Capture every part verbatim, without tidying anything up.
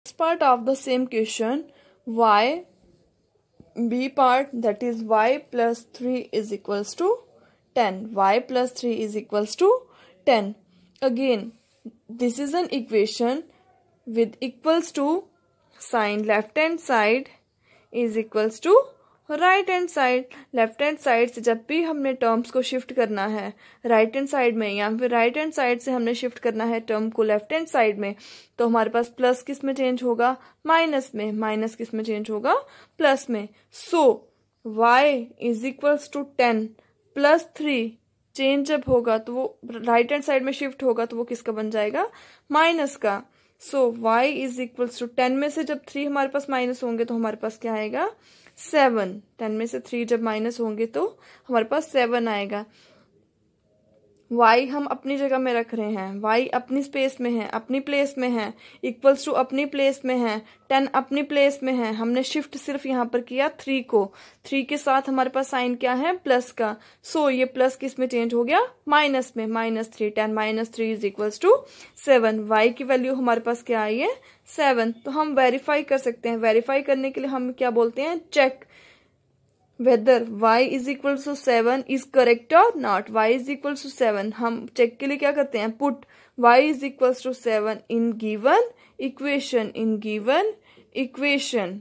Next part of the same question, y, b part, that is y plus three is equals to ten. Y plus three is equals to ten. Again, this is an equation with equals to sign. Left hand side is equals to right hand side. Left hand side से जब भी हमने terms को shift करना है right hand side में, या फिर राइट हैंड साइड से हमने शिफ्ट करना है टर्म को लेफ्ट हैंड साइड में, तो हमारे पास प्लस किस में चेंज होगा, माइनस में. माइनस किस में चेंज होगा, प्लस में. So y is equals to ten plus three change जब होगा तो वो राइट हैंड साइड में शिफ्ट होगा तो वो किसका बन जाएगा, माइनस का. So y is equals to ten में से जब थ्री हमारे पास माइनस होंगे तो हमारे पास क्या आएगा, सेवन. टेन में से थ्री जब माइनस होंगे तो हमारे पास सेवन आएगा. y हम अपनी जगह में रख रहे हैं, y अपनी स्पेस में है, अपनी प्लेस में है, इक्वल्स टू अपनी प्लेस में है, टेन अपनी प्लेस में है. हमने शिफ्ट सिर्फ यहाँ पर किया थ्री को. थ्री के साथ हमारे पास साइन क्या है, प्लस का. सो so, ये प्लस किस में चेंज हो गया, माइनस में. Minus three, ten minus three is equals to seven. y की वैल्यू हमारे पास क्या आई है, सेवन. तो हम वेरीफाई कर सकते हैं. वेरीफाई करने के लिए हम क्या बोलते हैं, check whether y is equal to seven is correct or not. y is equal to seven हम चेक के लिए क्या करते हैं, put y is equal to seven in given equation. in given equation,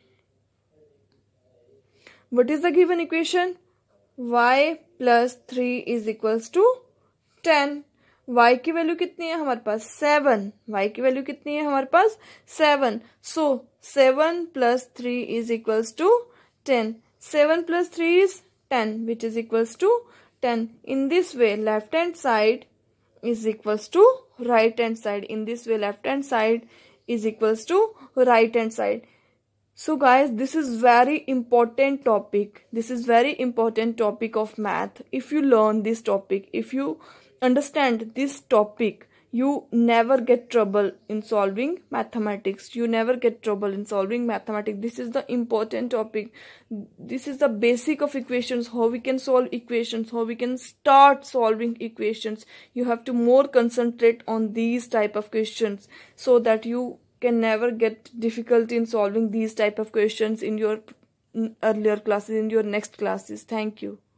what is the given equation, y plus three is equals to ten. y की value कितनी है हमारे पास, सेवन. y की वैल्यू कितनी है हमारे पास, seven. So seven plus three is equals to ten. seven plus three is ten, which is equals to ten. In this way, left hand side is equals to right hand side. In this way, left hand side is equals to right hand side. So guys, this is very important topic. This is very important topic of math. If you learn this topic, if you understand this topic, you never get trouble in solving mathematics. You never get trouble in solving mathematics. This is the important topic. This is the basic of equations, how we can solve equations, how we can start solving equations. You have to more concentrate on these type of questions so that you can never get difficulty in solving these type of questions in your earlier classes, in your next classes. Thank you.